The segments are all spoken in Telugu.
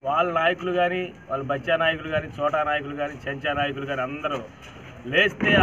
వాళ్ళ నాయకులు కానీ, వాళ్ళ బచ్చా నాయకులు కానీ, చోటా నాయకులు కానీ, చెంచా నాయకులు కానీ అందరూ లేస్తే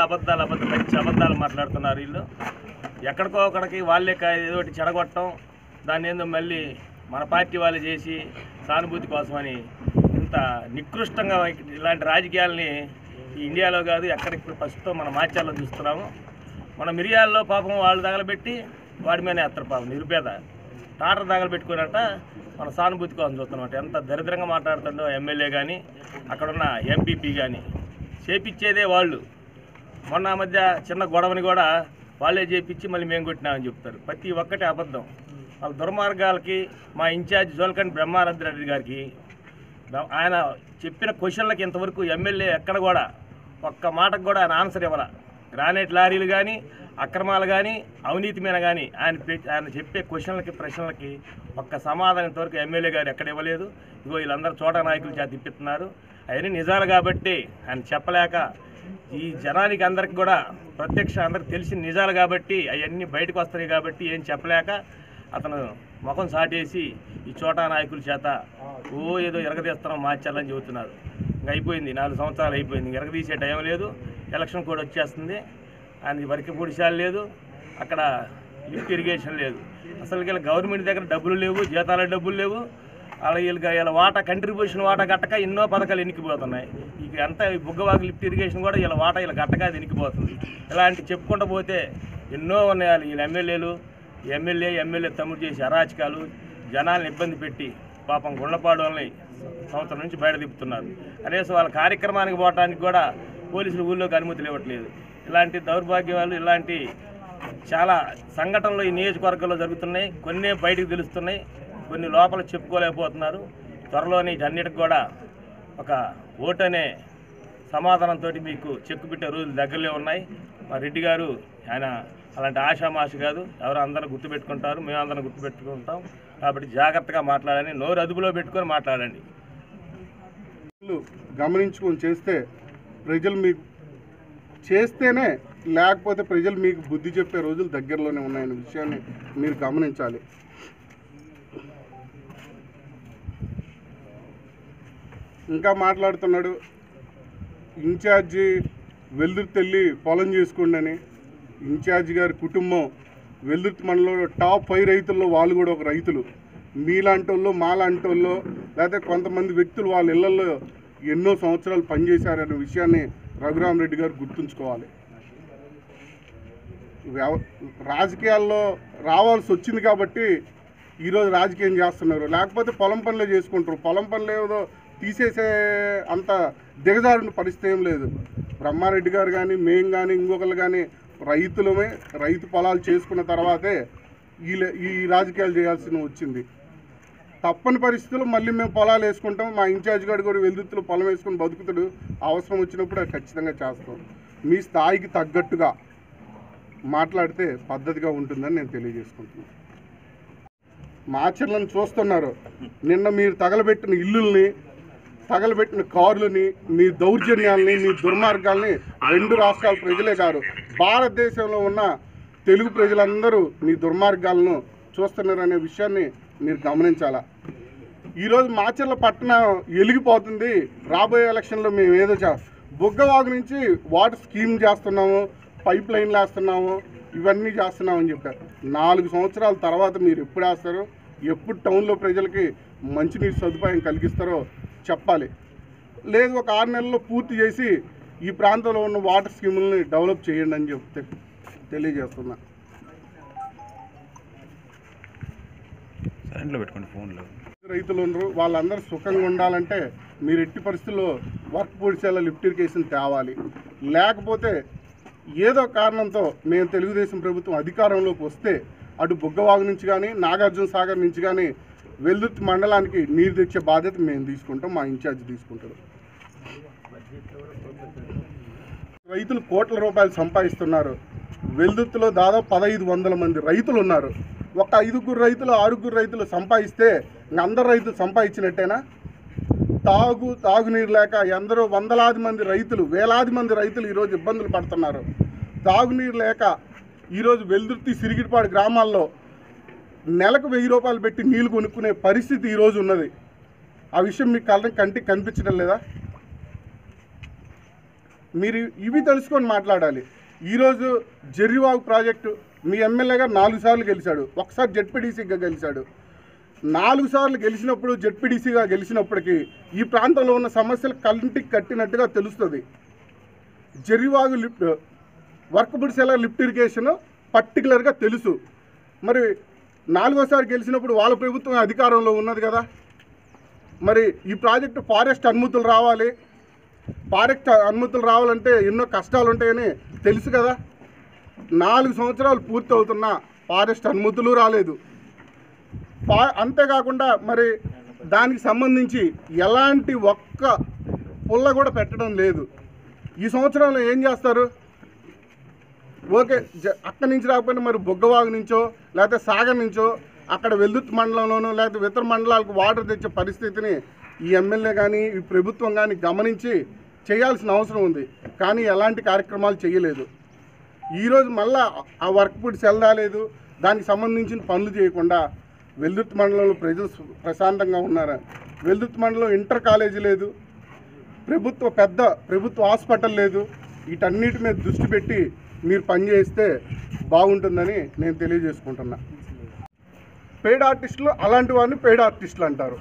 మంచి అబద్ధాలు మాట్లాడుతున్నారు. వీళ్ళు ఎక్కడికో ఒకడికి వాళ్ళే ఏదో ఒకటి చెడగొట్టడం, దాన్ని ఏందో మళ్ళీ మన పార్టీ వాళ్ళు చేసి సానుభూతి కోసమని ఇంత నికృష్టంగా ఇలాంటి రాజకీయాలని ఈ ఇండియాలో కాదు ఎక్కడికి ప్రస్తుతం మన మాచాల్లో చూస్తున్నాము. మన మిరియాల్లో పాపం వాళ్ళు తగలబెట్టి వాడి మీద ఎత్తరు పాపం నిరుపేద టాటర్ తగలబెట్టుకున్నట్ట మన సానుభూతి కోసం చూస్తున్నమాట. ఎంత దరిద్రంగా మాట్లాడుతుండో ఎమ్మెల్యే కానీ అక్కడున్న ఎంపీపీ కానీ చేపించేదే వాళ్ళు. మొన్న మధ్య చిన్న గొడవని కూడా వాళ్ళే చేపించి మళ్ళీ మేము కొట్టినామని చెప్తారు. ప్రతి ఒక్కటి అబద్ధం. వాళ్ళ దుర్మార్గాలకి మా ఇన్ఛార్జ్ జోల్కంటి బ్రహ్మానంద రెడ్డి గారికి ఆయన చెప్పిన క్వశ్చన్లకి ఇంతవరకు ఎమ్మెల్యే ఎక్కడ కూడా ఒక్క మాటకు కూడా ఆయన ఆన్సర్ ఇవ్వాల. గ్రానైట్ లారీలు కానీ, అక్రమాలు కానీ, అవినీతి మీద కానీ ఆయన చెప్పే క్వశ్చన్లకి ప్రశ్నలకి ఒక్క సమాధానం ఇంతవరకు ఎమ్మెల్యే గారు ఎక్కడ ఇవ్వలేదు. ఇగో వీళ్ళందరూ చోట నాయకులు చేత తిప్పిస్తున్నారు. అవన్నీ నిజాలు కాబట్టి ఆయన చెప్పలేక ఈ జనానికి అందరికి కూడా ప్రత్యక్ష అందరికి తెలిసిన నిజాలు కాబట్టి అవన్నీ బయటకు వస్తాయి కాబట్టి ఏం చెప్పలేక అతను ముఖం సాటేసి ఈ చోటా నాయకుల చేత ఏదో ఎరగదీస్తున్నాం మార్చాలని చెబుతున్నారు. ఇంకా అయిపోయింది, 4 సంవత్సరాలు అయిపోయింది. ఎరగదీసే టైం లేదు. ఎలక్షన్ కూడా వచ్చేస్తుంది. ఆయనకి వరికి పొడిశాలు లేదు, అక్కడ లిఫ్ట్ ఇరిగేషన్ లేదు. అసలు వీళ్ళ గవర్నమెంట్ దగ్గర డబ్బులు లేవు, జీతాల డబ్బులు లేవు. అలా వీళ్ళ వాటా కంట్రిబ్యూషన్ వాటా గట్టక ఎన్నో పథకాలు ఎన్నికిపోతున్నాయి. ఇక అంతా బుగ్గవాగు లిఫ్ట్ ఇరిగేషన్ కూడా వీళ్ళ వాటా వీళ్ళ గట్టక అది ఎన్నికిపోతుంది. ఇలాంటి చెప్పుకుంటూ పోతే ఎన్నో ఉన్నాయి. వీళ్ళ ఎమ్మెల్యే తమ్ముడు చేసి అరాచకాలు జనాలను ఇబ్బంది పెట్టి పాపం గుండ్లపాడు వాళ్ళని సంవత్సరం నుంచి బయట తిప్పుతున్నారు. కనీసం వాళ్ళ కార్యక్రమానికి పోవడానికి కూడా పోలీసులు ఊళ్ళోకి అనుమతులు ఇవ్వట్లేదు. ఇలాంటి దౌర్భాగ్యాలు, ఇలాంటి చాలా సంఘటనలు ఈ నియోజకవర్గంలో జరుగుతున్నాయి. కొన్ని బయటకు తెలుస్తున్నాయి, కొన్ని లోపల చెప్పుకోలేకపోతున్నారు. త్వరలోని వీటన్నిటికి కూడా ఒక ఓటు అనే సమాధానంతో మీకు చెక్కు పెట్టే రోజులు దగ్గరలో ఉన్నాయి. మా రెడ్డి గారు ఆయన అలాంటి ఆషామాషి కాదు, ఎవరు అందరూ గుర్తుపెట్టుకుంటారు, మేము అందరం గుర్తుపెట్టుకుంటాం. కాబట్టి జాగ్రత్తగా మాట్లాడండి, నోరు అదుపులో పెట్టుకొని మాట్లాడండి. గమనించుకొని చేస్తే ప్రజలు మీకు చేస్తేనే, లేకపోతే ప్రజలు మీకు బుద్ధి చెప్పే రోజులు దగ్గరలోనే ఉన్నాయనే విషయాన్ని మీరు గమనించాలి. ఇంకా మాట్లాడుతున్నాడు ఇన్ఛార్జి వెల్దుర్తి వెళ్ళి పొలం చేసుకోండి అని. ఇన్ఛార్జి గారి కుటుంబం వెల్దుర్తి మండలంలో టాప్ 5 రైతుల్లో వాళ్ళు కూడా ఒక రైతులు. మీలాంటి వాళ్ళు, మాలాంటి వాళ్ళు, లేకపోతే కొంతమంది వ్యక్తులు వాళ్ళ ఇళ్లలో ఎన్నో సంవత్సరాలు పనిచేశారనే విషయాన్ని రఘురామరెడ్డి గారు గుర్తుంచుకోవాలి. రాజకీయాల్లో రావాల్సి వచ్చింది కాబట్టి ఈరోజు రాజకీయం చేస్తున్నారు, లేకపోతే పొలం పనులే చేసుకుంటారు. పొలం పనులు ఏదో తీసేసే అంత దిగజారిన పరిస్థితి ఏం లేదు. బ్రహ్మారెడ్డి గారు కానీ, మేము కానీ, ఇంకొకరు కానీ రైతులమే, రైతు పొలాలు చేసుకున్న తర్వాతే ఈ రాజకీయాలు చేయాల్సి వచ్చింది. తప్పని పరిస్థితుల్లో మళ్ళీ మేము పొలాలు వేసుకుంటాం. మా ఇన్ఛార్జ్ గారు కూడా వెల్దుర్తిలో పొలం వేసుకుని బతుకుతాడు. అవసరం వచ్చినప్పుడు అది ఖచ్చితంగా చేస్తాం. మీ స్థాయికి తగ్గట్టుగా మాట్లాడితే పద్ధతిగా ఉంటుందని నేను తెలియజేసుకుంటున్నాను. మాచర్లను చూస్తున్నారు. నిన్న మీరు తగలబెట్టిన ఇల్లుల్ని, తగలబెట్టిన కారులని, మీ దౌర్జన్యాలని, మీ దుర్మార్గాల్ని 2 రాష్ట్రాల ప్రజలే కాదు, భారతదేశంలో ఉన్న తెలుగు ప్రజలందరూ మీ దుర్మార్గాలను చూస్తున్నారనే విషయాన్ని మీరు గమనించాలా. ఈరోజు మాచర్ల పట్టణం వెలిగిపోతుంది. రాబోయే ఎలక్షన్లో మేము ఏదో బుగ్గవాగు నుంచి వాటర్ స్కీమ్ చేస్తున్నాము, పైప్ లైన్లు వేస్తున్నాము, ఇవన్నీ చేస్తున్నామని చెప్పారు. 4 సంవత్సరాల తర్వాత మీరు ఎప్పుడు వేస్తారో, ఎప్పుడు టౌన్లో ప్రజలకి మంచినీరు సదుపాయం కలిగిస్తారో చెప్పాలి. లేదు ఒక 6 నెలల్లో పూర్తి చేసి ఈ ప్రాంతంలో ఉన్న వాటర్ స్కీములని డెవలప్ చేయండి అని చెప్తే తెలియజేస్తున్నా. రైతులు ఉన్నారు, వాళ్ళందరూ సుఖంగా ఉండాలంటే మీరు ఎట్టి పరిస్థితుల్లో వర్క్ పొడిచేలా లిఫ్ట్ ఇరిగేషన్ తేవాలి. లేకపోతే ఏదో కారణంతో మేము తెలుగుదేశం ప్రభుత్వం అధికారంలోకి వస్తే అటు బుగ్గవాగు నుంచి కానీ, నాగార్జున సాగర్ నుంచి కానీ వెల్దుర్తి మండలానికి నీరు తెచ్చే బాధ్యత మేము తీసుకుంటాం, మా ఇన్ఛార్జ్ తీసుకుంటారు. రైతులు కోట్ల రూపాయలు సంపాదిస్తున్నారు. వెల్దుర్తిలో దాదాపు 1500 మంది రైతులు ఉన్నారు. ఒక 5 రైతులు 6 రైతులు సంపాదిస్తే అందరు రైతులు సంపాదించినట్టేనా? తాగునీరు లేక ఎందరో వందలాది మంది రైతులు, వేలాది మంది రైతులు ఈరోజు ఇబ్బందులు పడుతున్నారు. తాగునీరు లేక ఈరోజు వెల్దుర్తి, సిరిగిరిపాడు గ్రామాల్లో నెలకు 1000 రూపాయలు పెట్టి నీళ్లు కొనుక్కునే పరిస్థితి ఈరోజు ఉన్నది. ఆ విషయం మీ కంటికి కనిపించడం లేదా? మీరు ఇవి తెలుసుకొని మాట్లాడాలి. ఈరోజు జెర్రీవాగు ప్రాజెక్టు మీ ఎమ్మెల్యేగా 4 సార్లు గెలిచాడు, ఒకసారి జెడ్పీటీసీగా గెలిచాడు. 4 సార్లు గెలిచినప్పుడు జెడ్పీటీసీగా గెలిచినప్పటికీ ఈ ప్రాంతంలో ఉన్న సమస్యలు కంటికి కట్టినట్టుగా తెలుస్తుంది. జెర్రీవాగు లిఫ్ట్ వర్కబుల్ సెలర్ లిఫ్ట్ ఇరిగేషన్ పర్టికులర్గా తెలుసు. మరి 4వసారి గెలిచినప్పుడు వాళ్ళ ప్రభుత్వం అధికారంలో ఉన్నది కదా. మరి ఈ ప్రాజెక్టు ఫారెస్ట్ అనుమతులు రావాలి, ఫారెస్ట్ అనుమతులు రావాలంటే ఎన్నో కష్టాలు ఉంటాయని తెలుసు కదా. 4 సంవత్సరాలు పూర్తి అవుతున్నా ఫారెస్ట్ అనుమతులు రాలేదు. అంతేకాకుండా మరి దానికి సంబంధించి ఎలాంటి ఒక్క పుల్ల కూడా పెట్టడం లేదు. ఈ సంవత్సరంలో ఏం చేస్తారు? ఓకే, అక్కడి నుంచి రాకపోయినా మరి బొగ్గవాగు నుంచో లేకపోతే సాగర్ నుంచో అక్కడ వెల్దుర్తి మండలంలోనూ లేకపోతే ఇతర మండలాలకు వాటర్ తెచ్చే పరిస్థితిని ఈ ఎమ్మెల్యే కానీ ఈ ప్రభుత్వం కానీ గమనించి చేయాల్సిన అవసరం ఉంది. కానీ ఎలాంటి కార్యక్రమాలు చేయలేదు. ఈరోజు మళ్ళా ఆ వర్క్ పుట్ సెల్ రాలేదు, దానికి సంబంధించిన పనులు చేయకుండా వెల్దుర్తి మండలంలో ప్రజలు ప్రశాంతంగా ఉన్నారు. వెల్దుర్తి మండలంలో ఇంటర్ కాలేజీ లేదు, ప్రభుత్వ హాస్పిటల్ లేదు. వీటన్నిటి మీద దృష్టి పెట్టి మీరు పనిచేస్తే బాగుంటుందని నేను తెలియజేసుకుంటున్నా. పెయిడ్ ఆర్టిస్టులు అలాంటి వారిని పెయిడ్ ఆర్టిస్టులు అంటారు.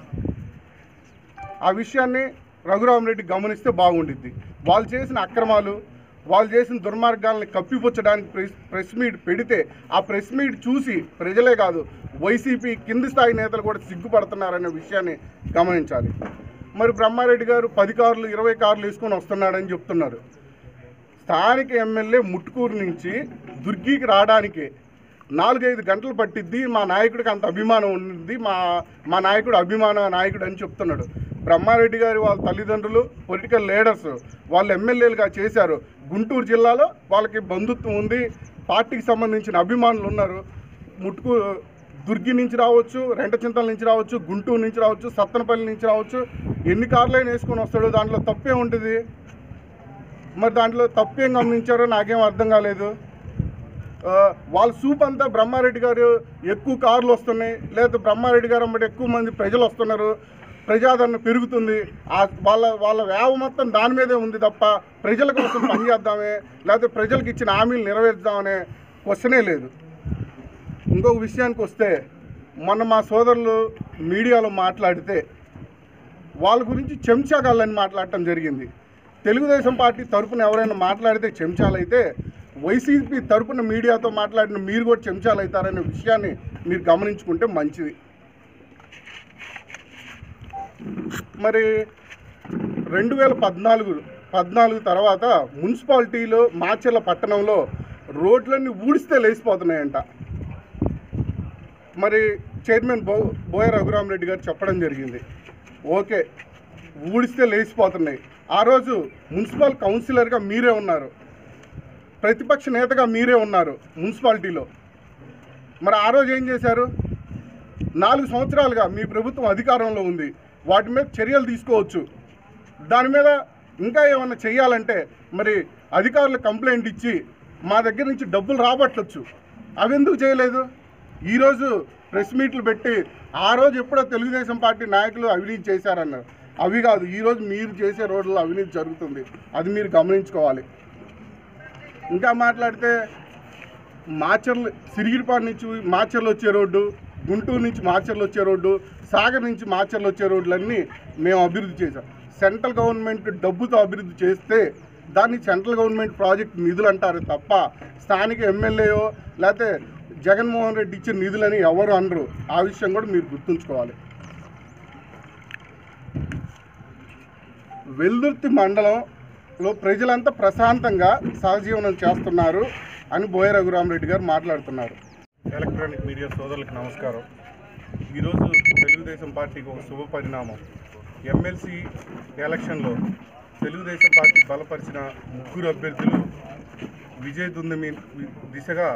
ఆ విషయాన్ని రఘురామరెడ్డి గమనిస్తే బాగుండిద్ది. వాళ్ళు చేసిన అక్రమాలు, వాళ్ళు చేసిన దుర్మార్గాల్ని కప్పిపుచ్చడానికి ప్రెస్ మీట్ పెడితే ఆ ప్రెస్ మీట్ చూసి ప్రజలే కాదు వైసీపీ కింది స్థాయి నేతలు కూడా సిగ్గుపడుతున్నారనే విషయాన్ని గమనించాలి. మరి బ్రహ్మారెడ్డి గారు 10 కార్లు 20 కార్లు వేసుకొని వస్తున్నాడని చెప్తున్నారు. స్థానిక ఎమ్మెల్యే ముట్కూరు నుంచి దుర్గికి రావడానికి 4-5 గంటలు పట్టిద్ది. మా నాయకుడికి అంత అభిమానం ఉంది, మా నాయకుడు అభిమాన నాయకుడు అని చెప్తున్నాడు. బ్రహ్మారెడ్డి గారి వాళ్ళ తల్లిదండ్రులు పొలిటికల్ లీడర్స్ వాళ్ళు ఎమ్మెల్యేలుగా చేశారు. గుంటూరు జిల్లాలో వాళ్ళకి బంధుత్వం ఉంది, పార్టీకి సంబంధించిన అభిమానులు ఉన్నారు. దుర్గి నుంచి రావచ్చు, రెంటచింతల నుంచి రావచ్చు, గుంటూరు నుంచి రావచ్చు, సత్తనపల్లి నుంచి రావచ్చు. ఎన్ని కార్లైనా వేసుకొని వస్తాడు, దాంట్లో తప్పే ఉంటుంది. మరి దాంట్లో తప్పేం గమనించారో నాకేం అర్థం కాలేదు. వాళ్ళ సూప్ అంతా బ్రహ్మారెడ్డి గారు ఎక్కువ కార్లు వస్తున్నాయి, లేదా బ్రహ్మారెడ్డి గారు అమ్మటి ఎక్కువ మంది ప్రజలు వస్తున్నారు, ప్రజాదరణ పెరుగుతుంది, వాళ్ళ వేవ మొత్తం దాని మీదే ఉంది తప్ప ప్రజల కోసం పనిచేద్దామే లేకపోతే ప్రజలకు ఇచ్చిన హామీలు నెరవేర్దామనే క్వశ్చనే లేదు. ఇంకొక విషయానికి వస్తే, మొన్న మా సోదరులు మీడియాలో మాట్లాడితే వాళ్ళ గురించి చెంచాగాళ్ళని మాట్లాడటం జరిగింది. తెలుగుదేశం పార్టీ తరఫున ఎవరైనా మాట్లాడితే చెంచాలైతే, వైసీపీ తరఫున మీడియాతో మాట్లాడిన మీరు కూడా చెంచాలు అవుతారనే విషయాన్ని మీరు గమనించుకుంటే మంచిది. మరి 2014 తర్వాత మున్సిపాలిటీలో మాచర్ల పట్టణంలో రోడ్లన్నీ ఊడిస్తే లేచిపోతున్నాయంట. మరి చైర్మన్ బోయ రఘురామరెడ్డి గారు చెప్పడం జరిగింది. ఓకే, ఊడిస్తే లేచిపోతున్నాయి. ఆ రోజు మున్సిపల్ కౌన్సిలర్గా మీరే ఉన్నారు, ప్రతిపక్ష నేతగా మీరే ఉన్నారు మున్సిపాలిటీలో. మరి ఆ రోజు ఏం చేశారు? 4 సంవత్సరాలుగా మీ ప్రభుత్వం అధికారంలో ఉంది, వాటి మీద చర్యలు తీసుకోవచ్చు. దాని మీద ఇంకా ఏమన్నా చేయాలంటే మరి అధికారులు కంప్లైంట్ ఇచ్చి మా దగ్గర నుంచి డబ్బులు రాబట్టవచ్చు. అవి ఎందుకు చేయలేదు? ఈరోజు ప్రెస్ మీట్లు పెట్టి ఆ రోజు ఎప్పుడో తెలుగుదేశం పార్టీ నాయకులు అవినీతి చేశారన్నారు. అవి కాదు, ఈరోజు మీరు చేసే రోడ్లలో అవినీతి జరుగుతుంది, అది మీరు గమనించుకోవాలి. ఇంకా మాట్లాడితే మాచర్లు, సిరిగిరిపాడు నుంచి మాచర్లు వచ్చే రోడ్డు, గుంటూరు నుంచి మాచర్లు వచ్చే రోడ్డు, సాగర్ నుంచి మాచర్లు వచ్చే రోడ్లన్నీ మేము అభివృద్ధి చేశాం. సెంట్రల్ గవర్నమెంట్ డబ్బుతో అభివృద్ధి చేస్తే దాన్ని సెంట్రల్ గవర్నమెంట్ ప్రాజెక్ట్ నిధులు అంటారు తప్ప స్థానిక ఎమ్మెల్యేయో లేకపోతే జగన్మోహన్ రెడ్డి ఇచ్చిన నిధులని ఎవరు అనరు. ఆ విషయం కూడా మీరు గుర్తుంచుకోవాలి. వెల్దుర్తి మండలంలో ప్రజలంతా ప్రశాంతంగా సహజీవనం చేస్తున్నారు అని బోయ రఘురామరెడ్డి గారు మాట్లాడుతున్నారు. ఎలక్ట్రానిక్ మీడియా సోదరులకు నమస్కారం. ఈరోజు తెలుగుదేశం పార్టీకి ఒక శుభ పరిణామం. ఎమ్మెల్సీ ఎలక్షన్లో తెలుగుదేశం పార్టీ బలపరిచిన 3 అభ్యర్థులు విజయదుందుమి దిశగా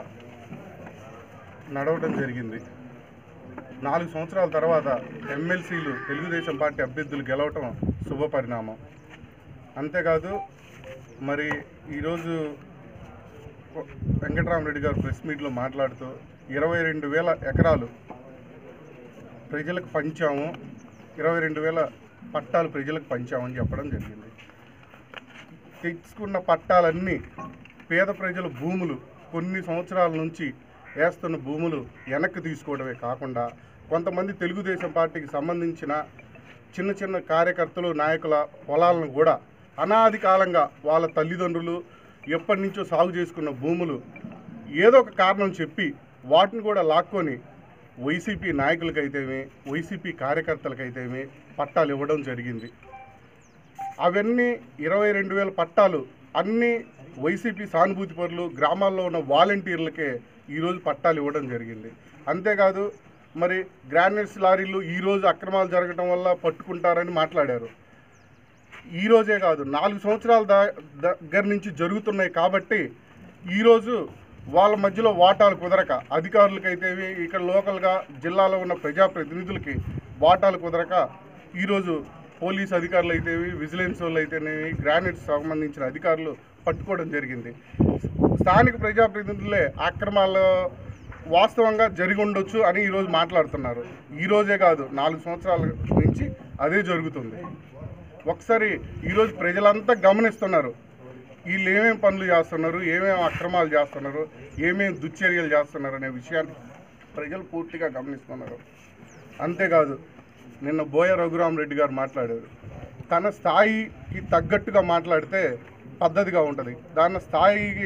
నడవడం జరిగింది. 4 సంవత్సరాల తర్వాత ఎమ్మెల్సీలు తెలుగుదేశం పార్టీ అభ్యర్థులు గెలవటం శుభ పరిణామం. అంతేకాదు, మరి ఈరోజు వెంకటరామరెడ్డి గారు ప్రెస్ మీట్లో మాట్లాడుతూ 22,000 ఎకరాలు ప్రజలకు పంచాము, 22,000 పట్టాలు ప్రజలకు పంచామని చెప్పడం జరిగింది. తెచ్చుకున్న పట్టాలన్నీ పేద ప్రజల భూములు, కొన్ని సంవత్సరాల నుంచి వేస్తున్న భూములు వెనక్కి తీసుకోవడమే కాకుండా కొంతమంది తెలుగుదేశం పార్టీకి సంబంధించిన చిన్న చిన్న కార్యకర్తలు, నాయకుల పొలాలను కూడా అనాది కాలంగా వాళ్ళ తల్లిదండ్రులు ఎప్పటి నుంచో సాగు చేసుకున్న భూములు ఏదో ఒక కారణం చెప్పి వాటిని కూడా లాక్కొని వైసీపీ నాయకులకైతేమి, వైసీపీ కార్యకర్తలకైతేమి పట్టాలు ఇవ్వడం జరిగింది. అవన్నీ 22,000 పట్టాలు అన్నీ వైసీపీ సానుభూతి పరులు, గ్రామాల్లో ఉన్న వాలంటీర్లకే ఈరోజు పట్టాలు ఇవ్వడం జరిగింది. అంతేకాదు మరి గ్రానైట్స్ లారీలు ఈరోజు అక్రమాలు జరగడం వల్ల పట్టుకుంటారని మాట్లాడారు. ఈరోజే కాదు 4 సంవత్సరాల దగ్గర నుంచి జరుగుతున్నాయి కాబట్టి ఈరోజు వాళ్ళ మధ్యలో వాటాలు కుదరక అధికారులకైతేవి, ఇక్కడ లోకల్గా జిల్లాలో ఉన్న ప్రజాప్రతినిధులకి వాటాలు కుదరక ఈరోజు పోలీస్ అధికారులు అయితేవి, విజిలెన్స్ వాళ్ళు అయితేనేవి, గ్రానైట్స్ సంబంధించిన అధికారులు పట్టుకోవడం జరిగింది. స్థానిక ప్రజాప్రతినిధులే అక్రమాలు వాస్తవంగా జరిగి ఉండొచ్చు అని ఈరోజు మాట్లాడుతున్నారు. ఈరోజే కాదు 4 సంవత్సరాల నుంచి అదే జరుగుతుంది. ఒకసారి ఈరోజు ప్రజలంతా గమనిస్తున్నారు వీళ్ళు ఏమేమి పనులు చేస్తున్నారు, ఏమేమి అక్రమాలు చేస్తున్నారు, ఏమేమి దుశ్చర్యలు చేస్తున్నారు అనే విషయాన్ని ప్రజలు పూర్తిగా గమనిస్తున్నారు. అంతేకాదు నిన్న బోయ రఘురామరెడ్డి గారు మాట్లాడారు. తన స్థాయికి తగ్గట్టుగా మాట్లాడితే పద్ధతిగా ఉంటుంది, దాని స్థాయికి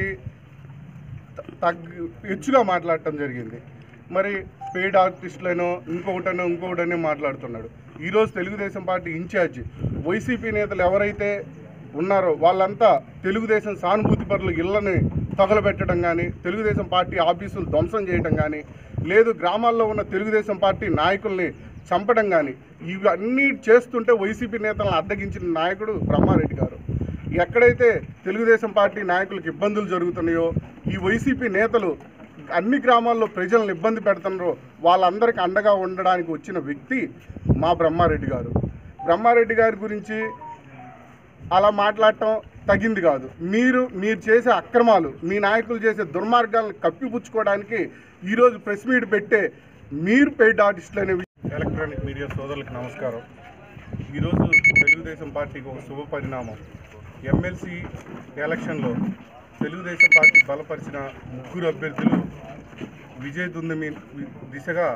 హెచ్చుగా మాట్లాడటం జరిగింది. మరి పెయిడ్ ఆర్టిస్టులను ఇంకొకటనే మాట్లాడుతున్నాడు. ఈరోజు తెలుగుదేశం పార్టీ ఇన్ఛార్జి వైసీపీ నేతలు ఎవరైతే ఉన్నారో వాళ్ళంతా తెలుగుదేశం సానుభూతి పరులు ఇళ్లని తగలబెట్టడం కానీ, తెలుగుదేశం పార్టీ ఆఫీసులు ధ్వంసం చేయడం కానీ, లేదు గ్రామాల్లో ఉన్న తెలుగుదేశం పార్టీ నాయకుల్ని చంపడం కానీ, ఇవన్నీ చేస్తుంటే వైసీపీ నేతలను అడ్డగించిన నాయకుడు బ్రహ్మారెడ్డి గారు. ఎక్కడైతే తెలుగుదేశం పార్టీ నాయకులకు ఇబ్బందులు జరుగుతున్నాయో, ఈ వైసీపీ నేతలు అన్ని గ్రామాల్లో ప్రజలను ఇబ్బంది పెడుతున్నారో వాళ్ళందరికీ అండగా ఉండడానికి వచ్చిన వ్యక్తి మా బ్రహ్మారెడ్డి గారు. బ్రహ్మారెడ్డి గారి గురించి అలా మాట్లాడటం తగింది కాదు. మీరు చేసే అక్రమాలు, మీ నాయకులు చేసే దుర్మార్గాలను కప్పిపుచ్చుకోవడానికి ఈరోజు ప్రెస్ మీట్ పెట్టే మీరు పెయిడ్ ఆర్టిస్టులు అనే ఎలక్ట్రానిక్ మీడియా సోదరులకు నమస్కారం. ఈరోజు తెలుగుదేశం పార్టీకి ఒక శుభ పరిణామం. ఎమ్మెల్సీ ఎలక్షన్లో తెలుగుదేశం పార్టీ బలపరిచిన 3 అభ్యర్థులు విజయదుందుమి దిశగా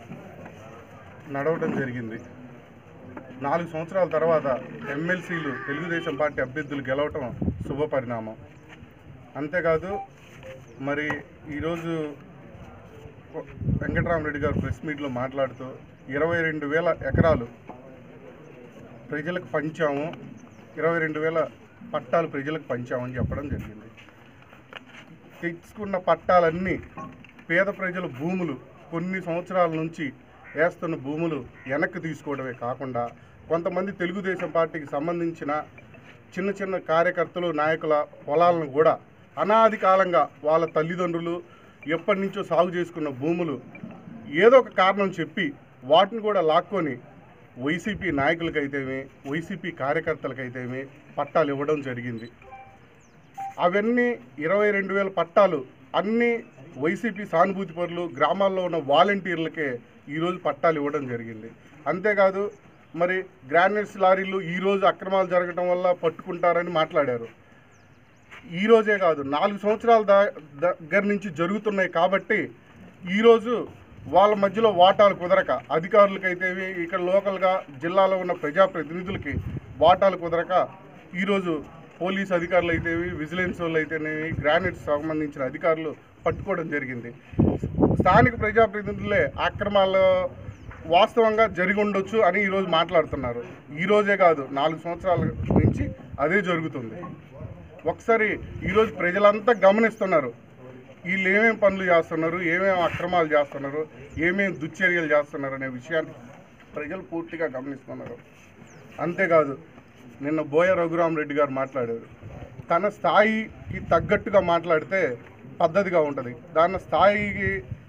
నడవడం జరిగింది. 4 సంవత్సరాల తర్వాత ఎమ్మెల్సీలు తెలుగుదేశం పార్టీ అభ్యర్థులు గెలవటం శుభ పరిణామం. అంతేకాదు మరి ఈరోజు వెంకటరామరెడ్డి గారు ప్రెస్ మీట్లో మాట్లాడుతూ 22,000 ఎకరాలు ప్రజలకు పంచాము, 22,000 పట్టాలు ప్రజలకు పంచామని చెప్పడం జరిగింది. తెచ్చుకున్న పట్టాలన్నీ పేద ప్రజల భూములు, కొన్ని సంవత్సరాల నుంచి వేస్తున్న భూములు వెనక్కి తీసుకోవడమే కాకుండా కొంతమంది తెలుగుదేశం పార్టీకి సంబంధించిన చిన్న చిన్న కార్యకర్తలు, నాయకుల పొలాలను కూడా అనాది కాలంగా వాళ్ళ తల్లిదండ్రులు ఎప్పటి నుంచో సాగు చేసుకున్న భూములు ఏదో ఒక కారణం చెప్పి వాటిని కూడా లాక్కొని వైసీపీ నాయకులకైతేమి, వైసీపీ కార్యకర్తలకైతేమి పట్టాలు ఇవ్వడం జరిగింది. అవన్నీ 22,000 పట్టాలు అన్నీ వైసీపీ సానుభూతి పరులు, గ్రామాల్లో ఉన్న వాలంటీర్లకే ఈరోజు పట్టాలు ఇవ్వడం జరిగింది. అంతేకాదు మరి గ్రానైట్స్ లారీలు ఈరోజు అక్రమాలు జరగడం వల్ల పట్టుకుంటారని మాట్లాడారు. ఈరోజే కాదు 4 సంవత్సరాల దగ్గర నుంచి జరుగుతున్నాయి కాబట్టి ఈరోజు వాళ్ళ మధ్యలో వాటాలు కుదరక అధికారులకైతేవి, ఇక్కడ లోకల్గా జిల్లాలో ఉన్న ప్రజాప్రతినిధులకి వాటాలు కుదరక ఈరోజు పోలీస్ అధికారులు అయితేవి, విజిలెన్స్ వాళ్ళు అయితేనేవి, గ్రానైట్స్ సంబంధించిన అధికారులు పట్టుకోవడం జరిగింది. స్థానిక ప్రజాప్రతినిధులే అక్రమాలు వాస్తవంగా జరిగి ఉండొచ్చు అని ఈరోజు మాట్లాడుతున్నారు. ఈరోజే కాదు 4 సంవత్సరాల నుంచి అదే జరుగుతుంది. ఒకసారి ఈరోజు ప్రజలంతా గమనిస్తున్నారు వీళ్ళు ఏమేమి పనులు చేస్తున్నారు, ఏమేమి అక్రమాలు చేస్తున్నారు, ఏమేమి దుశ్చర్యలు చేస్తున్నారు అనే విషయాన్ని ప్రజలు పూర్తిగా గమనిస్తున్నారు. అంతేకాదు నిన్న బోయ రఘురామరెడ్డి గారు మాట్లాడారు. తన స్థాయికి తగ్గట్టుగా మాట్లాడితే పద్ధతిగా ఉంటుంది, దాని స్థాయికి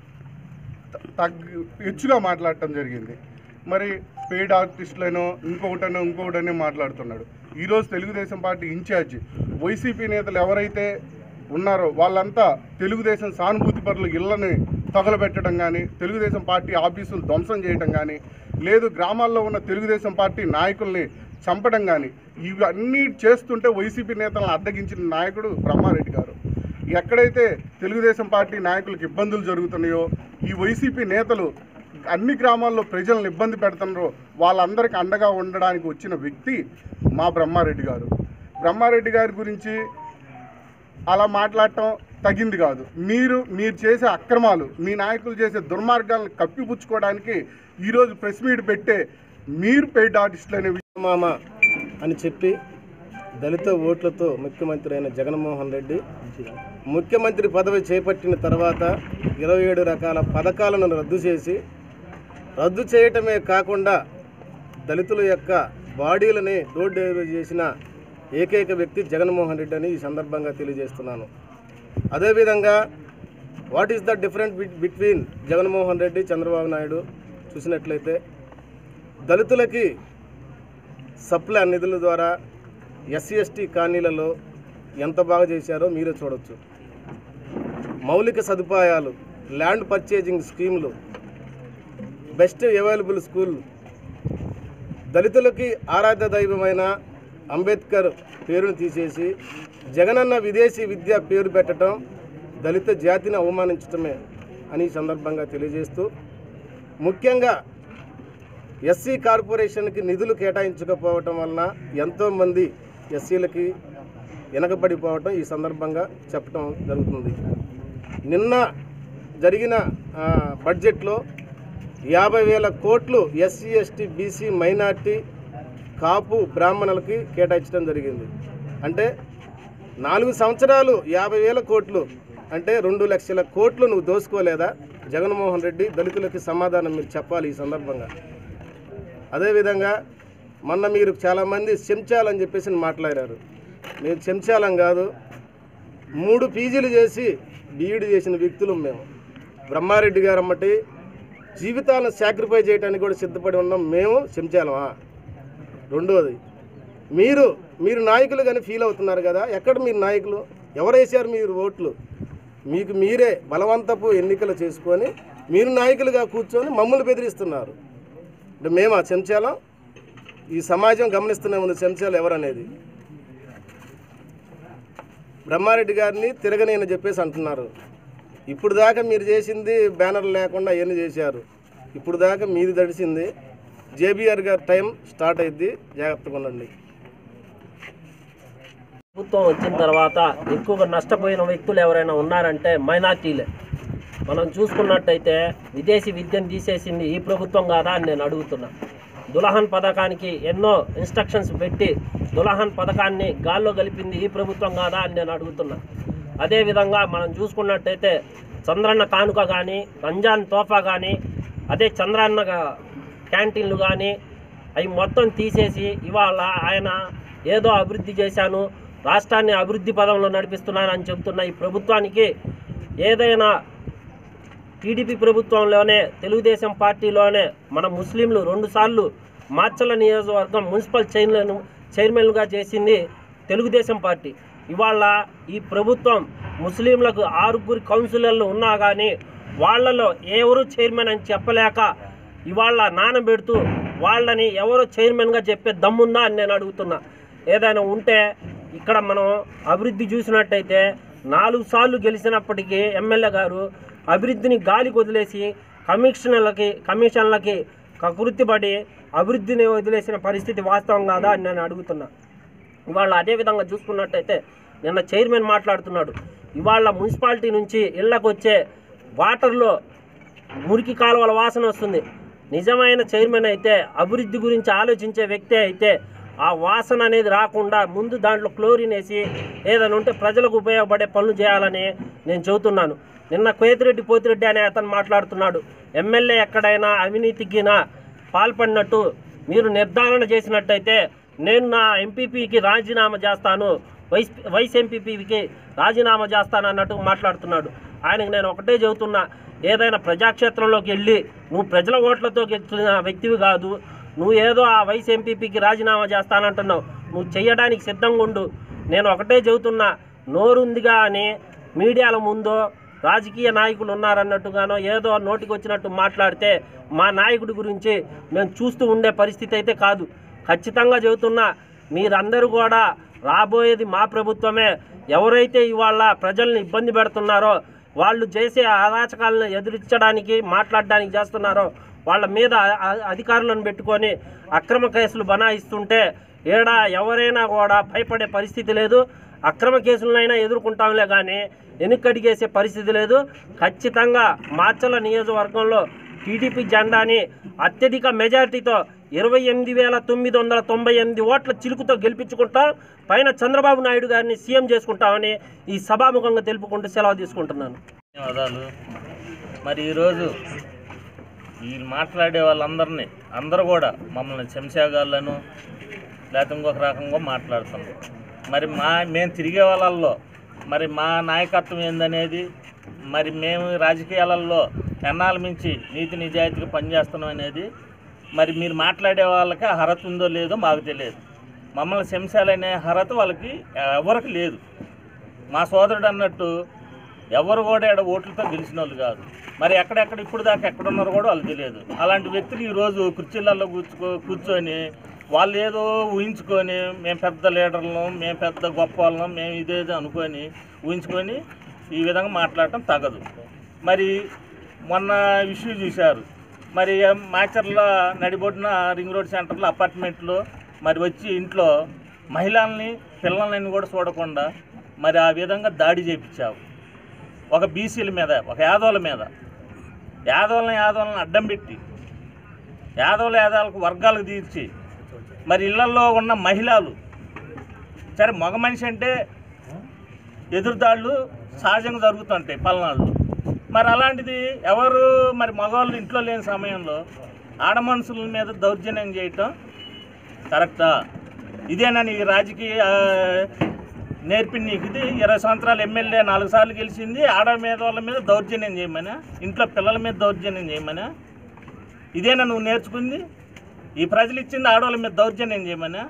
హెచ్చుగా మాట్లాడటం జరిగింది. మరి పెయిడ్ ఆర్టిస్టులను ఇంకొకటనే మాట్లాడుతున్నాడు. ఈరోజు తెలుగుదేశం పార్టీ ఇన్ఛార్జి వైసీపీ నేతలు ఎవరైతే ఉన్నారో వాళ్ళంతా తెలుగుదేశం సానుభూతి పరులు ఇళ్లని తగలబెట్టడం కానీ, తెలుగుదేశం పార్టీ ఆఫీసులు ధ్వంసం చేయడం కానీ, లేదు గ్రామాల్లో ఉన్న తెలుగుదేశం పార్టీ నాయకుల్ని చంపడం కానీ ఇవన్నీ చేస్తుంటే వైసీపీ నేతలను అడ్డగించిన నాయకుడు బ్రహ్మారెడ్డి గారు. ఎక్కడైతే తెలుగుదేశం పార్టీ నాయకులకు ఇబ్బందులు జరుగుతున్నాయో ఈ వైసీపీ నేతలు అన్ని గ్రామాల్లో ప్రజలను ఇబ్బంది పెడుతున్నారో వాళ్ళందరికీ అండగా ఉండడానికి వచ్చిన వ్యక్తి మా బ్రహ్మారెడ్డి గారు. బ్రహ్మారెడ్డి గారి గురించి అలా మాట్లాడటం తగింది కాదు. మీరు చేసే అక్రమాలు, మీ నాయకులు చేసే దుర్మార్గాలను కప్పిపుచ్చుకోవడానికి ఈరోజు ప్రెస్ మీట్ పెట్టే మీరు పెయిడ్ ఆర్టిస్టులు అనే మామ అని చెప్పి దళిత ఓట్లతో ముఖ్యమంత్రి అయిన జగన్మోహన్ రెడ్డి ముఖ్యమంత్రి పదవి చేపట్టిన తర్వాత 27 రకాల పథకాలను రద్దు చేయటమే కాకుండా దళితుల యొక్క బాడీలని డోర్ డెలివరీ చేసిన ఏకైక వ్యక్తి జగన్మోహన్ రెడ్డి అని ఈ సందర్భంగా తెలియజేస్తున్నాను. అదేవిధంగా what is the difference between Jaganmohan Reddy Chandrababu Naidu చూసినట్లయితే దళితులకి సప్లై నిధుల ద్వారా SC/ST కాలనీలలో ఎంత బాగా చేశారో మీరే చూడవచ్చు. మౌలిక సదుపాయాలు, ల్యాండ్ పర్చేజింగ్ స్కీములు, బెస్ట్ అవైలబుల్ స్కూల్, దళితులకి ఆరాధ్య దైవమైన అంబేద్కర్ పేరును తీసేసి జగనన్న విదేశీ విద్య పేరు పెట్టడం దళిత జాతిని అవమానించడమే అని ఈ సందర్భంగా తెలియజేస్తూ, ముఖ్యంగా SC కార్పొరేషన్కి నిధులు కేటాయించకపోవటం వలన ఎంతోమంది SCలకి వెనకబడిపోవటం ఈ సందర్భంగా చెప్పడం జరుగుతుంది. నిన్న జరిగిన బడ్జెట్లో 50,000 కోట్లు SC/ST BC మైనార్టీ కాపు బ్రాహ్మణులకి కేటాయించడం జరిగింది. అంటే 4 సంవత్సరాలు 50,000 కోట్లు అంటే 2 లక్షల కోట్లు నువ్వు దోసుకోలేదా జగన్మోహన్ రెడ్డి? దళితులకి సమాధానం మీరు చెప్పాలి ఈ సందర్భంగా. అదేవిధంగా మొన్న మీరు చాలామంది చెంచాలని చెప్పేసి మాట్లాడారు. మీరు చెంచాలం కాదు, 3 పీజీలు చేసి బీఈడి చేసిన వ్యక్తులు మేము. బ్రహ్మారెడ్డి గారు అమ్మటి జీవితాలను సాక్రిఫై చేయడానికి కూడా సిద్ధపడి ఉన్నాం మేము. చెంచాలమా? రెండోది, మీరు నాయకులు కానీ ఫీల్ అవుతున్నారు కదా, ఎక్కడ మీరు నాయకులు? ఎవరు వేశారు మీరు ఓట్లు? మీకు మీరే బలవంతపు ఎన్నికలు చేసుకొని మీరు నాయకులుగా కూర్చొని మమ్మల్ని బెదిరిస్తున్నారు. అంటే మేము ఆ చెంచాలం? ఈ సమాజం గమనిస్తూనే ఉంది చెంచాలు ఎవరనేది. బ్రహ్మారెడ్డి గారిని తిరగనేని చెప్పేసి అంటున్నారు. ఇప్పుడు దాకా మీరు చేసింది బ్యానర్లు లేకుండా ఎన్ని చేశారు? ఇప్పుడు దాకా మీది తడిసింది. JBR గారి టైం స్టార్ట్ అయింది, జాగ్రత్తగా ఉండండి. ప్రభుత్వం వచ్చిన తర్వాత ఎక్కువగా నష్టపోయిన వ్యక్తులు ఎవరైనా ఉన్నారంటే మైనార్టీలే. మనం చూసుకున్నట్టయితే విదేశీ విద్యను తీసేసింది ఈ ప్రభుత్వం కాదా అని నేను అడుగుతున్నా. దులహన్ పథకానికి ఎన్నో ఇన్స్ట్రక్షన్స్ పెట్టి దులహన్ పథకాన్ని గాల్లో కలిపింది ఈ ప్రభుత్వం కాదా అని నేను అడుగుతున్నా. అదేవిధంగా మనం చూసుకున్నట్టయితే చంద్రన్న కానుక కానీ, రంజాన్ తోఫా కానీ, అదే చంద్రన్న క్యాంటీన్లు కానీ అవి మొత్తం తీసేసి ఇవాళ ఆయన ఏదో అభివృద్ధి చేశాను, రాష్ట్రాన్ని అభివృద్ధి పదంలో నడిపిస్తున్నానని చెబుతున్న ఈ ప్రభుత్వానికి ఏదైనా టీడీపీ ప్రభుత్వంలోనే తెలుగుదేశం పార్టీలోనే మన ముస్లింలు 2 సార్లు మాచర్ల నియోజకవర్గం మున్సిపల్ చైర్మన్లుగా చేసింది తెలుగుదేశం పార్టీ. ఇవాళ ఈ ప్రభుత్వం ముస్లింలకు 6 కౌన్సిలర్లు ఉన్నా కానీ వాళ్ళలో ఎవరు చైర్మన్ అని చెప్పలేక ఇవాళ నానబెడుతూ వాళ్ళని ఎవరో చైర్మన్గా చెప్పే దమ్ముందా అని నేను అడుగుతున్నా. ఏదైనా ఉంటే ఇక్కడ మనం అభివృద్ధి చూసినట్టయితే 4 సార్లు గెలిచినప్పటికీ ఎమ్మెల్యే గారు అభివృద్ధిని గాలికి వదిలేసి కమిషన్లకి కకృతిపడి అభివృద్ధిని వదిలేసిన పరిస్థితి వాస్తవం కాదా అని నేను అడుగుతున్నా. ఇవాళ అదేవిధంగా చూసుకున్నట్టయితే నిన్న చైర్మన్ మాట్లాడుతున్నాడు. ఇవాళ మున్సిపాలిటీ నుంచి ఇళ్లకు వచ్చే వాటర్లో మురికి కాలువల వాసన వస్తుంది. నిజమైన చైర్మన్ అయితే, అభివృద్ధి గురించి ఆలోచించే వ్యక్తి అయితే ఆ వాసన అనేది రాకుండా ముందు దాంట్లో క్లోరిన్ వేసి ఏదైనా ఉంటే ప్రజలకు ఉపయోగపడే పనులు చేయాలని నేను చెబుతున్నాను. నిన్న పోతిరెడ్డి అనే అతను మాట్లాడుతున్నాడు. ఎమ్మెల్యే ఎక్కడైనా అవినీతికి పాల్పడినట్టు మీరు నిర్ధారణ చేసినట్టయితే నేను నా ఎంపీపీకి రాజీనామా చేస్తాను, వైస్ ఎంపీపీకి రాజీనామా చేస్తాను అన్నట్టు మాట్లాడుతున్నాడు. ఆయనకు నేను ఒకటే చెబుతున్నా, ఏదైనా ప్రజాక్షేత్రంలోకి వెళ్ళి నువ్వు ప్రజల ఓట్లతో గెలిచిన వ్యక్తివి కాదు. నువ్వు ఏదో ఆ వైస్ ఎంపీపీకి రాజీనామా చేస్తానంటున్నావు, నువ్వు చెయ్యడానికి సిద్ధంగా ఉండు. నేను ఒకటే చెబుతున్నా, నోరుందిగా అని మీడియాల ముందో రాజకీయ నాయకులు ఉన్నారన్నట్టుగానో ఏదో నోటికి వచ్చినట్టు మాట్లాడితే మా నాయకుడి గురించి మేము చూస్తూ ఉండే పరిస్థితి అయితే కాదు. ఖచ్చితంగా చెబుతున్నా, మీరందరూ కూడా రాబోయేది మా ప్రభుత్వమే. ఎవరైతే ఇవాళ ప్రజల్ని ఇబ్బంది పెడుతున్నారో, వాళ్ళు చేసే అరాచకాలను ఎదురించడానికి మాట్లాడడానికి చేస్తున్నారో వాళ్ళ మీద అధికారులను పెట్టుకొని అక్రమ కేసులు బనాయిస్తుంటే ఏడా ఎవరైనా కూడా భయపడే పరిస్థితి లేదు. అక్రమ కేసులనైనా ఎదుర్కొంటాంలే కానీ వెనుకడిగేసే పరిస్థితి లేదు. ఖచ్చితంగా మాచర్ల నియోజకవర్గంలో టీడీపీ జెండాని అత్యధిక మెజారిటీతో 28,998 ఓట్ల చిలుకుతో గెలిపించుకుంటాం. పైన చంద్రబాబు నాయుడు గారిని సీఎం చేసుకుంటామని ఈ సభాముఖంగా తెలుపుకుంటూ సెలవు తీసుకుంటున్నాను. ధన్యవాదాలు. మరి ఈరోజు వీళ్ళు మాట్లాడే వాళ్ళందరినీ అందరూ కూడా మమ్మల్ని చెంచాగాళ్ళను లేకపోతే ఇంకొక రకంగా మాట్లాడుతున్నారు. మరి మేము తిరిగే వాళ్ళల్లో మరి మా నాయకత్వం ఏందనేది, మరి మేము రాజకీయాలలో ఎన్నాళ్ళ మించి నీతి నిజాయితీగా పనిచేస్తున్నాం అనేది మరి మీరు మాట్లాడే వాళ్ళకి అర్హత ఉందో లేదో మాకు తెలియదు. మమ్మల్ని శంసాలనే అర్హత వాళ్ళకి ఎవరికి లేదు. మా సోదరుడు అన్నట్టు ఎవరు కూడా ఇక్కడ ఓట్లతో గెలిచిన వాళ్ళు కాదు. మరి ఎక్కడెక్కడ ఇప్పుడు దాకా ఎక్కడున్నారో కూడా వాళ్ళకి తెలియదు. అలాంటి వ్యక్తులు ఈరోజు కుర్చీలలో కూర్చొని వాళ్ళు ఏదో ఊహించుకొని మేము పెద్ద లీడర్లను, మేము పెద్ద గొప్ప వాళ్ళం, మేము ఇదేదో అనుకొని ఊహించుకొని ఈ విధంగా మాట్లాడటం తగదు. మరి మొన్న ఇష్యూ చూశారు. మరి మాచర్ల నడిబొడ్డున రింగ్ రోడ్ సెంటర్లో అపార్ట్మెంట్లో మరి వచ్చి ఇంట్లో మహిళల్ని పిల్లల్ని కూడా చూడకుండా మరి ఆ విధంగా దాడి చేయించావు. ఒక బీసీల మీద, ఒక యాదవుల మీద, యాదవులను అడ్డం పెట్టి యాదవులకు వర్గాలకు తీర్చి మరి ఇళ్లలో ఉన్న మహిళలు, సరే మగ మనిషి అంటే ఎదురుదాళ్ళు సహజంగా జరుగుతుంటాయి పల్నాళ్ళు. మరి అలాంటిది ఎవరు మరి మగవాళ్ళు ఇంట్లో లేని సమయంలో ఆడ మనుషుల మీద దౌర్జన్యం చేయటం కరెక్టా? ఇదేనా నీ రాజకీయ నేర్పిన నీకు? ఇది 20 సంవత్సరాలు ఎమ్మెల్యే 4 సార్లు గెలిచింది. ఆడ మీద వాళ్ళ మీద దౌర్జన్యం చేయమనా? ఇంట్లో పిల్లల మీద దౌర్జన్యం చేయమనా? ఇదేనా నువ్వు నేర్చుకుంది? ఈ ప్రజలు ఇచ్చింది ఆడవాళ్ళ మీద దౌర్జన్యం చేయమనా?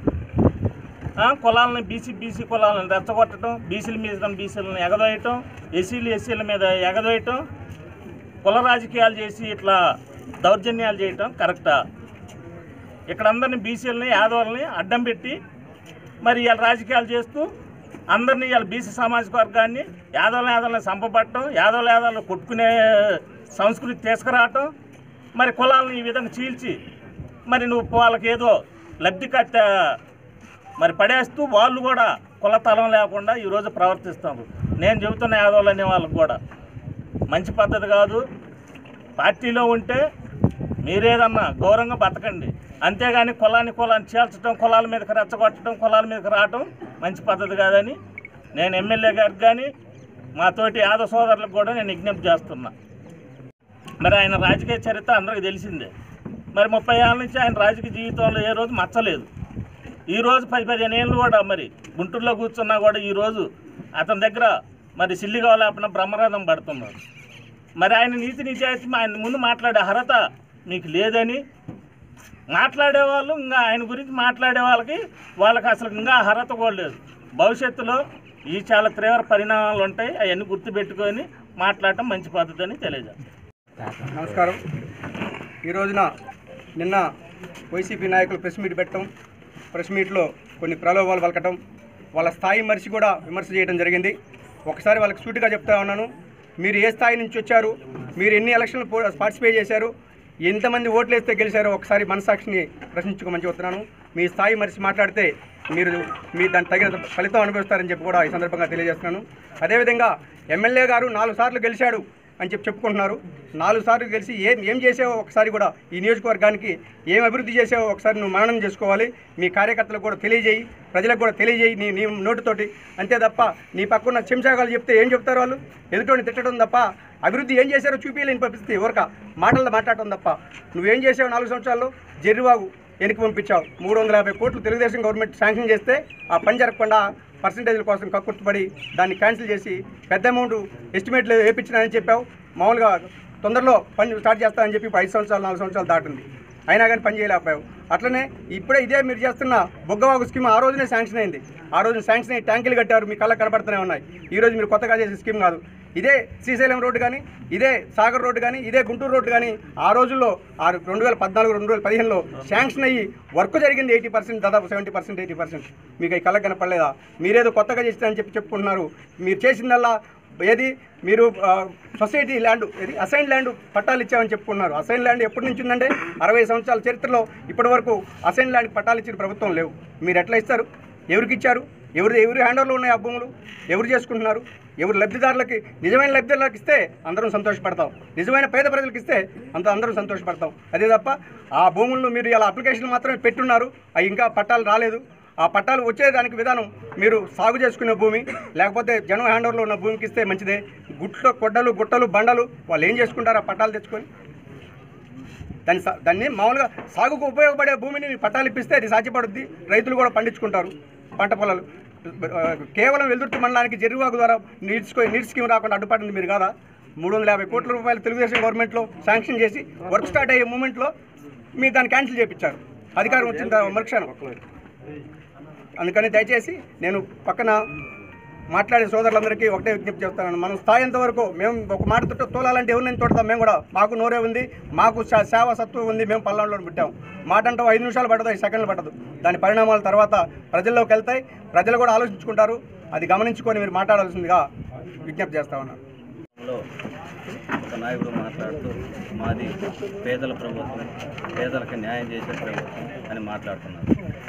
కులాలను బీసీ కులాలను రెచ్చగొట్టడం, బీసీల మీద బీసీలను ఎగదోయటం, ఎస్సీల మీద ఎగదోయటం, కుల రాజకీయాలు చేసి ఇట్లా దౌర్జన్యాలు చేయటం కరెక్టా? ఇక్కడ అందరినీ బీసీలని యాదవులని అడ్డం పెట్టి మరి ఇవాళ రాజకీయాలు చేస్తూ అందరినీ ఇవాళ బీసీ సామాజిక వర్గాన్ని యాదవులను చంపబట్టడం, యాదవులను కొట్టుకునే సంస్కృతి తీసుకురావటం, మరి కులాలను ఈ విధంగా చీల్చి మరి నువ్వు వాళ్ళకి ఏదో లబ్ధి కట్ట మరి పడేస్తూ వాళ్ళు కూడా కులతలం లేకుండా ఈరోజు ప్రవర్తిస్తారు. నేను చెబుతున్న యాదవులు అనే వాళ్ళకు కూడా మంచి పద్ధతి కాదు. పార్టీలో ఉంటే మీరేదన్నా గౌరవంగా బతకండి, అంతేగాని కులాన్ని చీల్చడం, కులాల మీదకి రెచ్చగొట్టడం, కులాల మీదకి రావటం మంచి పద్ధతి కాదని నేను ఎమ్మెల్యే గారికి కానీ మా తోటి యాదవ సోదరులకు కూడా నేను విజ్ఞప్తి చేస్తున్నా. మరి ఆయన రాజకీయ చరిత్ర అందరికీ తెలిసిందే. మరి 30 ఏళ్ళ నుంచి ఆయన రాజకీయ జీవితంలో ఏ రోజు మచ్చలేదు. ఈరోజు 10-15 ఏళ్ళు కూడా మరి గుంటూరులో కూర్చున్నా కూడా ఈరోజు అతని దగ్గర మరి సిల్లిగా లేకుండా బ్రహ్మరథం పడుతున్నారు. మరి ఆయన నీతి నిజాయితీ ఆయన ముందు మాట్లాడే అర్హత మీకు లేదని మాట్లాడేవాళ్ళు, ఇంకా ఆయన గురించి మాట్లాడే వాళ్ళకి అసలు ఇంకా అర్హత కూడా లేదు. భవిష్యత్తులో ఈ చాలా తీవ్ర పరిణామాలు ఉంటాయి. అవన్నీ గుర్తుపెట్టుకొని మాట్లాడటం మంచి పద్ధతి అని తెలియజేస్తాను. నమస్కారం. ఈ రోజున నిన్న వైసీపీ నాయకులు ప్రెస్ మీట్ పెట్టడం, ప్రెస్ మీట్లో కొన్ని ప్రలోభాలు పలకటం, వాళ్ళ స్థాయి మరిచి కూడా విమర్శ చేయడం జరిగింది. ఒకసారి వాళ్ళకి సూటిగా చెప్తా ఉన్నాను, మీరు ఏ స్థాయి నుంచి వచ్చారు, మీరు ఎన్ని ఎలక్షన్లు పార్టిసిపేట్ చేశారు, ఎంతమంది ఓట్లు వేస్తే గెలిచారో ఒకసారి మనసాక్షిని ప్రశ్నించుకోమని చెప్తున్నాను. మీ స్థాయి మరిచి మాట్లాడితే మీరు దానికి తగిన ఫలితం అనుభవిస్తారని చెప్పి కూడా ఈ సందర్భంగా తెలియజేస్తున్నాను. అదేవిధంగా ఎమ్మెల్యే గారు 4 సార్లు గెలిచాడు అని చెప్పుకుంటున్నారు. 4 సార్లు గెలిచి ఏం చేసావో ఒకసారి కూడా ఈ నియోజకవర్గానికి ఏం అభివృద్ధి చేసావో ఒకసారి నువ్వు మననం చేసుకోవాలి. మీ కార్యకర్తలకు కూడా తెలియజేయి, ప్రజలకు కూడా తెలియజేయి నీ నోటితోటి. అంతే తప్ప నీ పక్కన చెంచాగాలు చెప్తే ఏం చెప్తారు వాళ్ళు? ఎదుటోని తిట్టడం తప్ప అభివృద్ధి ఏం చేశారో చూపించలేని పరిస్థితి. ఎవరిక మాటల్లో మాట్లాడటం తప్ప నువ్వేం చేసావు 4 సంవత్సరాల్లో? జర్రివాగు వెనక్కి పంపించావు. 350 కోట్లు తెలుగుదేశం గవర్నమెంట్ శాంక్షన్ చేస్తే ఆ పని జరగకుండా పర్సంటేజ్ల కోసం కక్కుర్తిపడి దాన్ని క్యాన్సిల్ చేసి పెద్ద అమౌంట్ ఎస్టిమేట్లు వేయించినానని చెప్పావు. మామూలుగా తొందరలో పని స్టార్ట్ చేస్తానని చెప్పి 5 సంవత్సరాలు 4 సంవత్సరాలు దాటింది, అయినా కానీ పని చేయలేకపోయావు. అట్లనే ఇప్పుడే ఇదే మీరు చేస్తున్న బొగ్గవాగు స్కీమ్ ఆ రోజునే శాంక్షన్ అయింది. ఆ రోజు శాంక్షన్ అయ్యి ట్యాంకులు కట్టారు, మీ కళ్ళకు కనబడుతూనే ఉన్నాయి. ఈరోజు మీరు కొత్తగా చేసే స్కీమ్ కాదు. ఇదే శ్రీశైలం రోడ్డు కానీ, ఇదే సాగర్ రోడ్డు కానీ, ఇదే గుంటూరు రోడ్డు కానీ ఆ రోజుల్లో 2014, 2015లో శాంక్షన్ అయ్యి వర్క్ జరిగింది 80%, దాదాపు 70%, 80%. మీకు ఈ కళ్ళకు కనపడలేదా? మీరేదో కొత్తగా చేస్తారని చెప్పుకుంటున్నారు. మీరు చేసిందల్లా ఏది మీరు సొసైటీ ల్యాండ్ ఏది అసైన్ ల్యాండ్ పట్టాలు ఇచ్చామని చెప్పుకున్నారు. అసైన్ ల్యాండ్ ఎప్పటి నుంచి ఉందంటే 60 సంవత్సరాల చరిత్రలో ఇప్పటి వరకు అసైన్ ల్యాండ్ పట్టాలు ఇచ్చిన ప్రభుత్వం లేవు. మీరు ఎట్లా ఇస్తారు? ఎవరికి ఇచ్చారు? ఎవరి హ్యాండ్ ఓవర్లో ఉన్నాయి ఆ భూములు? ఎవరు చేసుకుంటున్నారు? ఎవరు లబ్ధిదారులకి, నిజమైన లబ్ధిదారులకు ఇస్తే అందరం సంతోషపడతాం, నిజమైన పేద ప్రజలకు ఇస్తే అందరం సంతోషపడతాం. అదే తప్ప ఆ భూములను మీరు ఇలా అప్లికేషన్ మాత్రమే పెట్టున్నారు, అవి ఇంకా పట్టాలు రాలేదు. ఆ పట్టాలు వచ్చేదానికి విధానం మీరు సాగు చేసుకునే భూమి, లేకపోతే జనం హ్యాండ్ ఓవర్లో ఉన్న భూమికి ఇస్తే మంచిదే. కొడ్డలు గుట్టలు బండలు వాళ్ళు ఏం చేసుకుంటారు ఆ పట్టాలు తెచ్చుకొని? దాన్ని మామూలుగా సాగుకు ఉపయోగపడే భూమిని పట్టాలు ఇప్పిస్తే అది సాధ్యపడుద్ది, రైతులు కూడా పండించుకుంటారు పంట పొలాలు. కేవలం వెల్దుర్తి మండలానికి జెర్రివాగు ద్వారా నీటి స్కీమ్ రాకుండా అడ్డుపడింది మీరు కాదా? 350 కోట్ల రూపాయలు తెలుగుదేశం గవర్నమెంట్లో శాంక్షన్ చేసి వర్క్ స్టార్ట్ అయ్యే మూమెంట్లో మీరు దాన్ని క్యాన్సిల్ చేయించారు అధికారం వచ్చిన మరుక్షణం. అందుకని దయచేసి నేను పక్కన మాట్లాడే సోదరులందరికీ ఒకటే విజ్ఞప్తి చేస్తాను, మనం స్థాయి ఎంతవరకు మేము ఒక మాట తోలాలంటే ఎవరిని తోడతాం? మేము కూడా మాకు నోరే ఉంది, మాకు సేవా సత్వం ఉంది, మేము పల్లంలో పుట్టాం. మాట అంటాం 5 నిమిషాలు పడదు, 5 సెకండ్లు పడదు. దాని పరిణామాల తర్వాత ప్రజల్లోకి వెళ్తాయి, ప్రజలు కూడా ఆలోచించుకుంటారు. అది గమనించుకొని మీరు మాట్లాడాల్సిందిగా విజ్ఞప్తి చేస్తా ఉన్నారు. ఒక నాయకుడు మాట్లాడుతూ మాది పేదల ప్రభుత్వం, పేదలకు న్యాయం చేసే ప్రభుత్వం అని మాట్లాడుతున్నారు.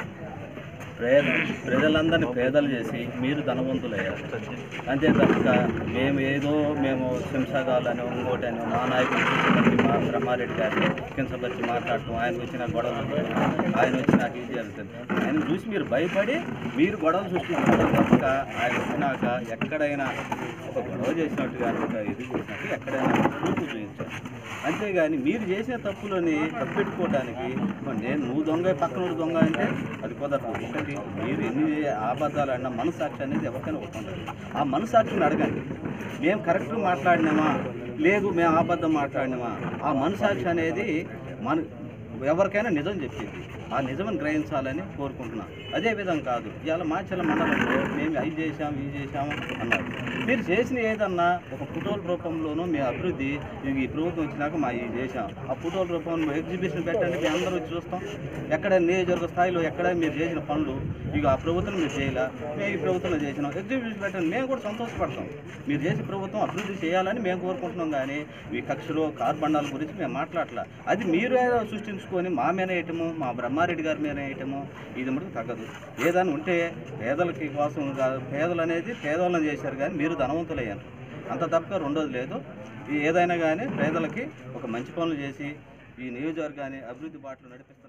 ప్రజలందరినీ పేదలు చేసి మీరు ధనవంతులయ్యారు. అంతే తప్ప మేము శంసాగాలని ఇంకోటి అని మా నాయకులు కించపరిచి, మా బ్రహ్మారెడ్డి గారిని కించపరిచి మాట్లాడటం, ఆయన వచ్చి నాకు గొడవలు, ఆయన వచ్చి నాకు ఇది జరుగుతుంది, ఆయన చూసి మీరు భయపడి మీరు గొడవలు సృష్టించడం తప్ప ఆయన వచ్చినాక ఎక్కడైనా ఒక గొడవ చేసినట్టు కానీ ఒక ఇది చేసినట్టు ఎక్కడైనా ప్రూఫ్ చూపించారు. అంతేగాని మీరు చేసిన తప్పులని తప్పెట్టుకోవడానికి నువ్వు దొంగ పక్కన దొంగ అంటే అది కుదరదు. ఒకటి మీరు ఎన్ని అబద్ధాలు అన్నా మనసాక్షి అనేది ఎవరికైనా ఒప్పుకుంటుంది. ఆ మనసాక్షిని అడగండి, మేము కరెక్ట్గా మాట్లాడినామా లేదు మేము అబద్ధం మాట్లాడినామా? ఆ మనసాక్షి అనేది ఎవరికైనా నిజం చెప్పింది, ఆ నిజమని గ్రహించాలని కోరుకుంటున్నాం. అదేవిధంగా కాదు ఇవాళ మాచల మండలంలో మేము అవి చేసాము ఇవి చేసాము అన్నారు. మీరు చేసిన ఏదన్నా ఒక ఫోటోల రూపంలోనూ మీ అభివృద్ధి ఈ ప్రభుత్వం వచ్చినాక మా ఇవి చేసాం, ఆ ఫోటోల రూపంలో ఎగ్జిబిషన్ పెట్టండి, మేము అందరూ వచ్చి చూస్తాం. ఎక్కడ నియోజకవర్గ స్థాయిలో ఎక్కడ మీరు చేసిన పనులు ఇక ఆ ప్రభుత్వం మీరు చేయాలా, మేము ఈ ప్రభుత్వంలో చేసినాం, ఎగ్జిబిషన్ పెట్టండి, మేము కూడా సంతోషపడతాం. మీరు చేసే ప్రభుత్వం అభివృద్ధి చేయాలని మేము కోరుకుంటున్నాం. కానీ ఈ కక్షలు కార్బండాల గురించి మేము మాట్లాడలే. అది మీరు సృష్టించుకొని మా మీద వేయటము, మా బ్రహ్మారెడ్డి గారి మీద వేయటము ఇది మటుకు తగ్గదు. ఏదైనా ఉంటే పేదలకి కోసం పేదలు అనేది పేదవాళ్ళని చేశారు, కానీ మీరు ధనవంతులయ్యారు, అంత తప్ప రెండోది లేదు. ఏదైనా కానీ పేదలకి ఒక మంచి పనులు చేసి ఈ నియోజకవర్గాన్ని అభివృద్ధి బాటలో నడిపిస్తారు.